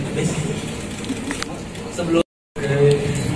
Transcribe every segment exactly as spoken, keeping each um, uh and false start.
Sebelum uh,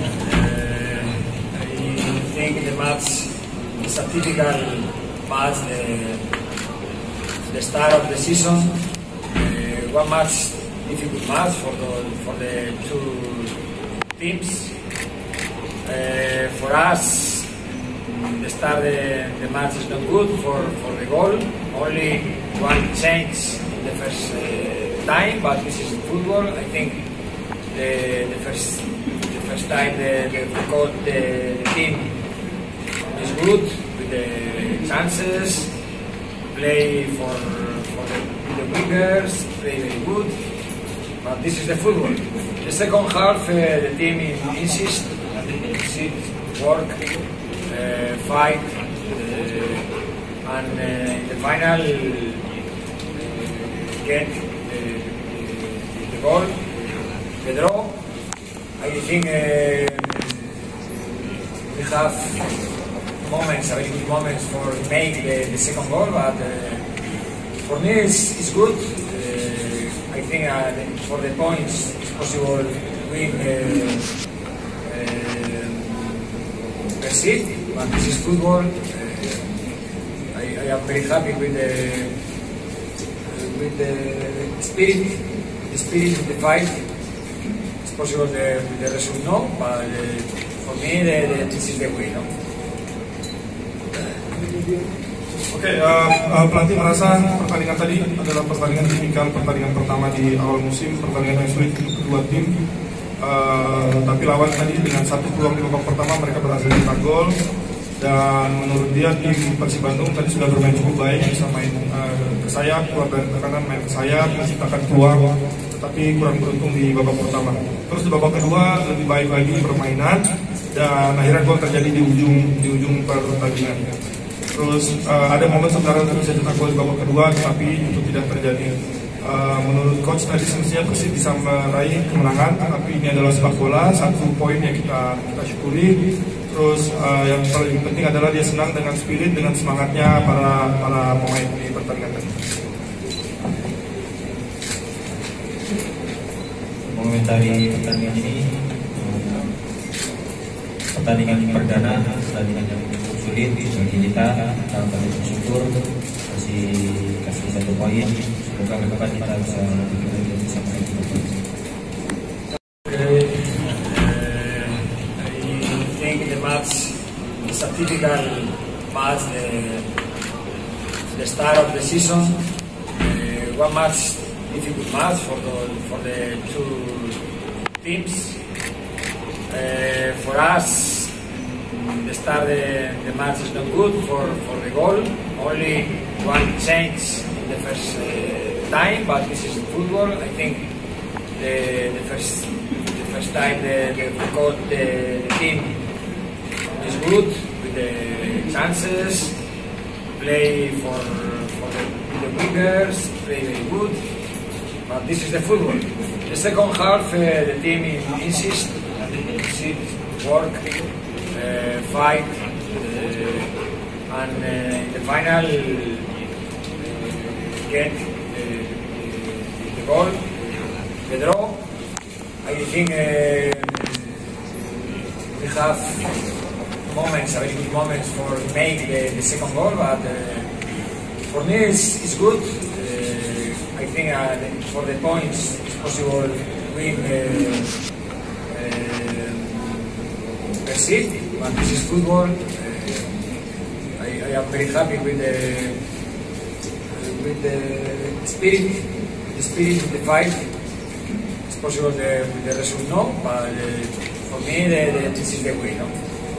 I think the match is a typical match, the, the start of the season. Uh, one match, difficult match for the for the two teams. Uh, for us, the start the, the match is not good for, for the goal. Only one change in the first uh, time, but this is football. I think the, the first the first time the the, the, the team is good with the chances, play for for the, the wingers, play very good. But this is the football. The second half, uh, the team insists and sit, work, uh, fight, uh, and uh, in the final uh, get the, the, the goal, the draw. I think uh, we have moments, very good moments for make the, the second goal, but uh, for me it's, it's good. Uh, I think uh, for the points it's possible to win uh, uh, per seat, but this is football. Uh, I, I am very happy with the uh, with the spirit, the spirit of the fight. It's possible the, the result no, but uh, for me the, the, this is the way, no? Oke, okay, uh, uh, pelatih merasa pertandingan tadi adalah pertandingan tipikal pertandingan pertama di awal musim, pertandingan yang sulit untuk kedua tim. Uh, tapi lawan tadi dengan satu peluang di babak pertama mereka berhasil mencetak gol, dan menurut dia tim Persib Bandung tadi sudah bermain cukup baik, bisa main uh, ke sayap, keluar dari tekanan, main ke sayap, menciptakan peluang, tetapi kurang beruntung di babak pertama. Terus di babak kedua lebih baik lagi permainan, dan akhirnya gol terjadi di ujung di ujung pertandingan. Terus uh, ada momen sebenarnya untuk bisa cetak gol di babak kedua, tapi itu tidak terjadi. Uh, menurut coach tadi semestinya Persib bisa meraih kemenangan, tapi ini adalah sepak bola, satu poin yang kita kita syukuri. Terus uh, yang paling penting adalah dia senang dengan spirit, dengan semangatnya para para pemain di pertandingan tadi. Mengomentari pertandingan ini, pertandingan perdana, pertandingan yang cukup sulit bagi kita, kita patut bersyukur masih kasih satu poin. Semoga ke depan kita bisa lebih baik dan bisa meraih poin. I think the match is a typical match, the, the start of the season. Uh, one match, difficult match for the for the two teams. Uh, for us, the start the, the match is not good for, for the goal. Only one change in the first uh, time, but this is football. I think the, the first the first time the the, the, the team is good with the chances, play for for the, the wingers, play very good. But this is the football. The second half, uh, the team insists and sit, work, uh, fight, uh, and uh, in the final uh, get uh, the goal, the draw. I think uh, we have moments, very good moments for make the, the second goal, but uh, for me it's, it's good. Uh, I think uh, for the points it's possible to win uh, uh, per seat, but this is football. Uh, I, I am very happy with the uh, with the spirit, the spirit of the fight. It's possible the, the result no, but uh, for me the, the, this is the way, no?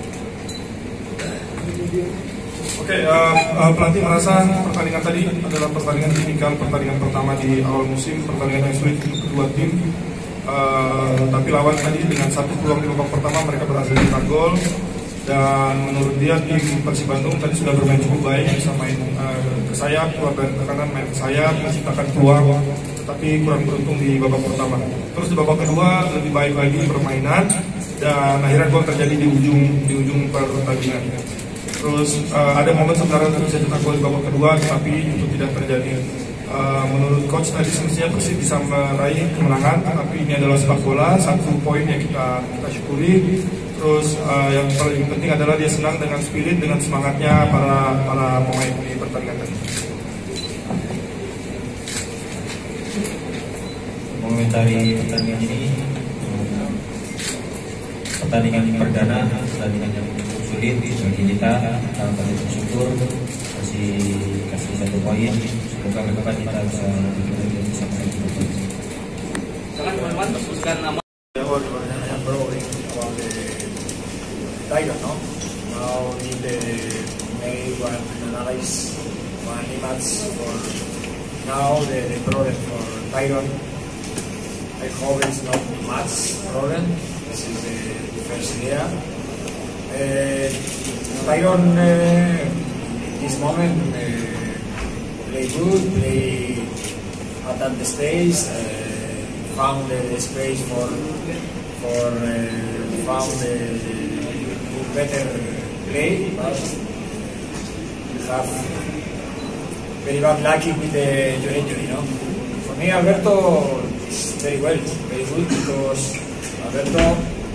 Oke, okay, uh, uh, pelatih merasa pertandingan tadi adalah pertandingan tipikal pertandingan pertama di awal musim, pertandingan yang sulit untuk kedua tim. Uh, tapi lawan tadi dengan satu peluang di babak pertama mereka berhasil mencetak gol, dan menurut dia tim Persib Bandung tadi sudah bermain cukup baik, bisa main uh, ke sayap, keluar dari tekanan, main ke sayap, menciptakan peluang, tetapi kurang beruntung di babak pertama. Terus di babak kedua lebih baik lagi permainan, dan akhirnya gol terjadi di ujung di ujung pertandingan. Terus uh, ada momen sebenarnya untuk bisa cetak gol di babak kedua, tapi itu tidak terjadi. Uh, menurut coach tadi semestinya Persib bisa meraih kemenangan, tapi ini adalah sepak bola, satu poin yang kita kita syukuri. Terus uh, yang paling penting adalah dia senang dengan spirit, dengan semangatnya para para pemain di pertandingan tadi. Mengomentari pertandingan ini, pertandingan perdana, pertandingan yang cukup sulit bagi kita. Kita patut bersyukur kasih kasih satu poin. Semoga ke depan kita bisa bisa meraih poin. Jangan teman-teman sebutkan nama. Tiger, no? Now need to make one analyze one image for now the, the problem for Tyron. I hope it's not much problem. This is the, the first idea. Uh, Tyron uh, in this moment uh, play good, play at that stage, uh, found the, the space for for uh, found the, the better play, but we have very bad lucky with the your injury, no? For me, Alberto is very well, very good, because Alberto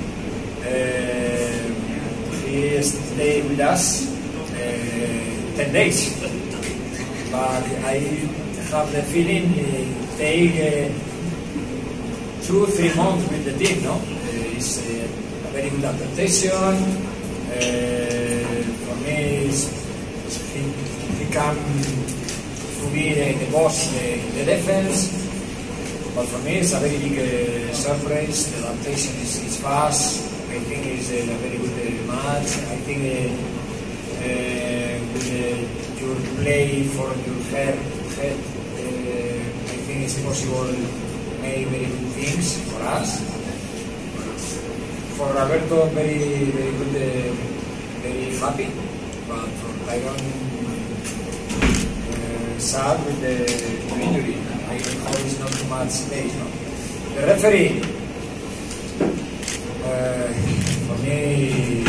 uh, he stayed with us uh, ten days, but I have the feeling he take uh, two, three months with the team, no? Uh, it's uh, a very good adaptation. Uh, for me, he, he can to be the, the boss in the, the defense, but for me it's a very big uh, surprise. The adaptation is, is fast. I think it's a, a very good uh, match. I think uh, uh, with uh, your play for your head, head uh, I think it's possible to make very good things for us. For Alberto, very, very good, uh, very happy, but for Tyron, uh, sad with the, the injury. I hope it's not too much space, no? The referee, uh, for me,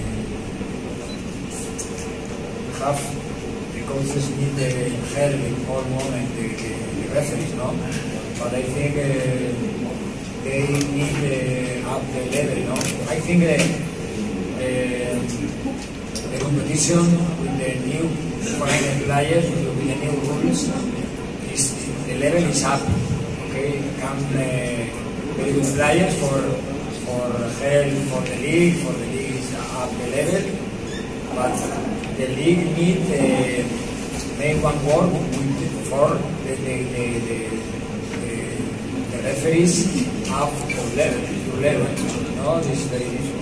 have the coaches need the help in all moment, the, the, the referees, no? But I think uh, they need uh, up the level, no? I think uh, uh, the competition with the new foreign players, with the new rules, is the level is up. Okay, come uh, very good players for for help for the league. For the league is up the level, but the league need uh, make one work with for the the, the, the, the, the referees up to level, to level. No, this is very difficult.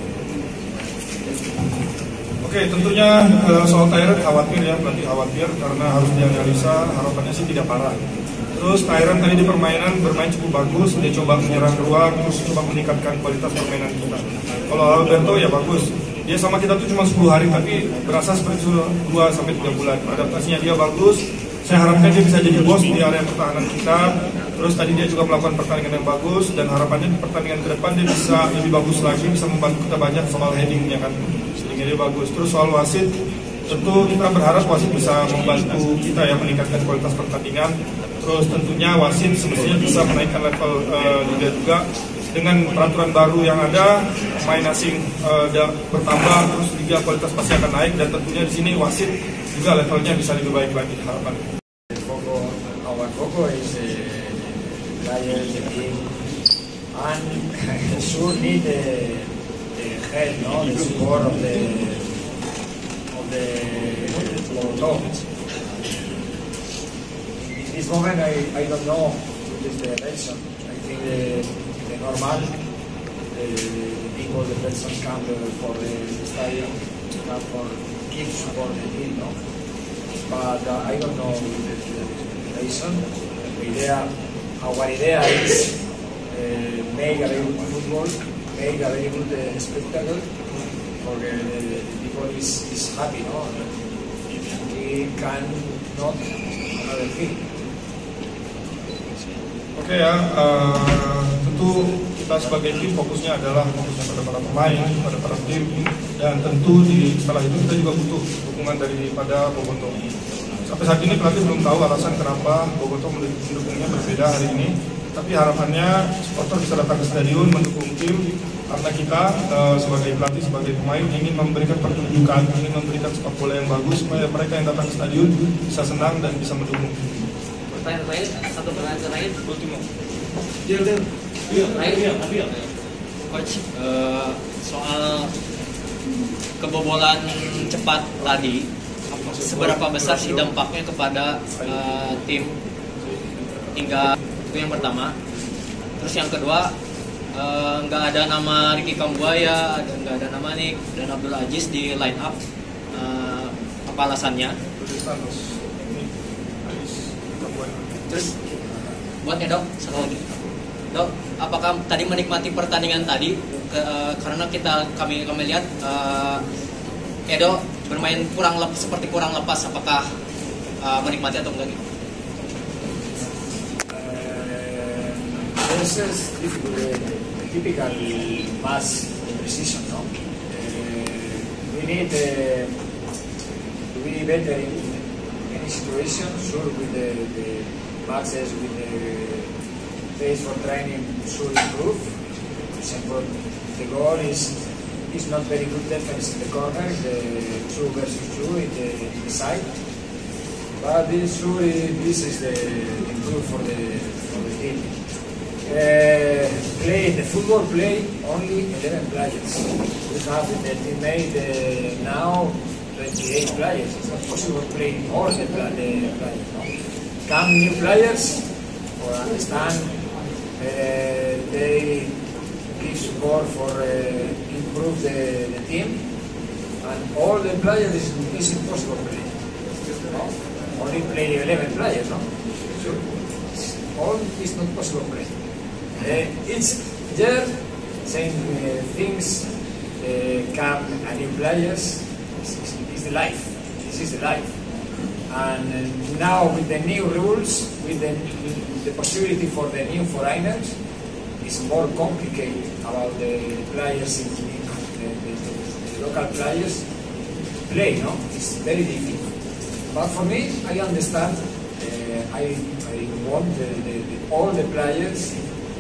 Oke, tentunya uh, soal Tyron khawatir ya, berarti khawatir karena harus dianalisa, harapannya sih tidak parah. Terus Tyron tadi di permainan bermain cukup bagus, dia coba menyerang ruang, terus coba meningkatkan kualitas permainan kita. Kalau Alberto ya bagus, dia sama kita tuh cuma sepuluh hari, tapi berasa seperti dua sampai tiga bulan. Adaptasinya dia bagus, saya harapkan dia bisa jadi bos di area pertahanan kita. Terus tadi dia juga melakukan pertandingan yang bagus, dan harapannya di pertandingan ke depan dia bisa lebih bagus lagi, bisa membantu kita banyak soal headingnya kan. Dia bagus. Terus soal wasit, tentu kita berharap wasit bisa membantu kita ya meningkatkan kualitas pertandingan. Terus tentunya wasit semestinya bisa menaikkan level uh, liga juga dengan peraturan baru yang ada, pemain asing uh, bertambah, terus liga kualitas pasti akan naik, dan tentunya di sini wasit juga levelnya bisa lebih baik lagi harapan. Our Coco is a player, the team, and sure need a help, no, the support of the of the top. In this moment, I, I don't know what is the election. I think the, the normal, the, the people, the persons come for the stadium, come for keep support the team, no. But uh, I don't know the, the election. The idea, our idea is uh, make a very good football. Make a very good uh, spectacle for the, the, the people is, is happy, no? We can not another thing. Oke okay, ya, uh, tentu kita sebagai tim fokusnya adalah fokusnya pada para pemain, pada para tim, dan tentu di setelah itu kita juga butuh dukungan daripada Boboto. sampai saat ini pelatih belum tahu alasan kenapa Bobotoh mendukungnya berbeda hari ini. Tapi harapannya supporter bisa datang ke stadion mendukung tim, karena kita uh, sebagai pelatih, sebagai pemain ingin memberikan pertunjukan, ingin memberikan sepak bola yang bagus supaya mereka yang datang ke stadion bisa senang dan bisa mendukung. Pertanyaan terakhir, satu pertanyaan terakhir, ultimo. Terakhir, coach, uh, soal kebobolan cepat tadi, seberapa besar sih dampaknya kepada uh, tim hingga itu yang pertama. Terus yang kedua, nggak uh, ada nama Ricky Kambuaya, nggak ada nama Nick dan Abdul Aziz di line up, uh, apa alasannya? Terus buatnya dok, satu lagi dok, apakah tadi menikmati pertandingan tadi ke, uh, karena kita kami kami lihat uh, Edo bermain kurang lep, seperti kurang lepas, apakah uh, menikmati atau enggak gitu? This is difficult, uh, typical pass precision, no? Uh, we need uh, to be better in any situation. Sure, with the, the passes, with the pace for training, should improve. For example, the goal is is not very good defense in the corner, the two versus two in the, in the side. But this sure this is the improve for the for the team. Uh, play the football play only eleven players. We have in the team made uh, now twenty-eight players. It's not possible to play all the, the players. No? Come new players for understand. Uh, they give support for uh, improve the, the team, and all the players is, is impossible to play. No? Only play eleven players. No? So all is not possible to play. Uh, it's there, same uh, things uh, come and new players. It's, it's, it's the life. This is the life. And uh, now with the new rules, with the, the possibility for the new foreigners, it's more complicated about the players in the, the, the, the local players play. No, it's very difficult. But for me, I understand. Uh, I I want the, the, the, all the players.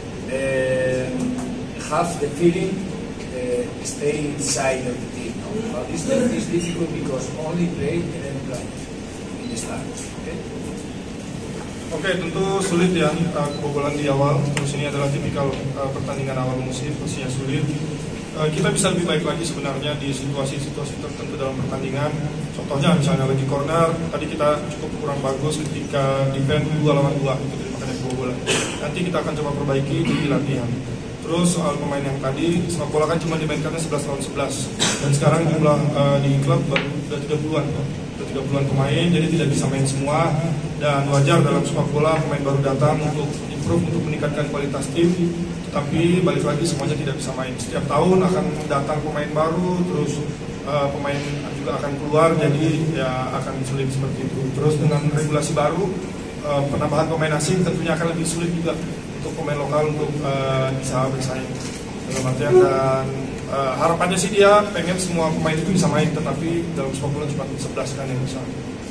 Uh, have the feeling uh, stay inside of the team. No? But this is difficult because only play eleven players in the start. Okay? Oke, okay, tentu sulit ya uh, kebobolan di awal. Terus ini adalah tipikal uh, pertandingan awal musim, pastinya sulit. Uh, kita bisa lebih baik lagi sebenarnya di situasi-situasi tertentu dalam pertandingan. Contohnya misalnya lagi corner, tadi kita cukup kurang bagus ketika defend dua lawan dua itu dimakan kebobolan. Nanti kita akan coba perbaiki di latihan. Terus soal pemain yang tadi, sepak bola kan cuma dimainkannya sebelas lawan sebelas. Dan sekarang jumlah uh, di klub baru sudah tiga puluhan. Sudah tiga puluhan pemain, jadi tidak bisa main semua. Dan wajar dalam sepak bola pemain baru datang untuk improve, untuk meningkatkan kualitas tim. Tapi balik lagi semuanya tidak bisa main. Setiap tahun akan datang pemain baru, terus uh, pemain juga akan keluar, jadi ya akan sulit seperti itu. Terus dengan regulasi baru, uh, penambahan pemain asing tentunya akan lebih sulit juga untuk pemain lokal untuk uh, bisa bersaing dalam artian. Dan uh, harapannya sih dia pengen semua pemain itu bisa main, tetapi dalam sepak bola cuma sebelas kan yang bisa.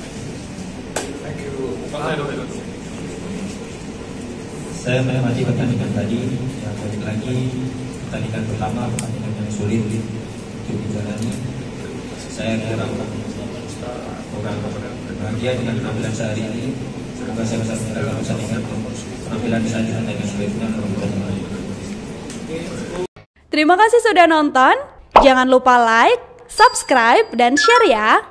Thank you. Saya menikmati pertandingan tadi, yang balik lagi pertandingan pertama, pertandingan yang sulit untuk dijalani. Saya kurang kurang bahagia dengan penampilan sehari ini. Semoga saya bisa menyerahkan pertandingan penampilan selanjutnya dengan sebaiknya. Terima kasih sudah nonton. Jangan lupa like, subscribe, dan share ya.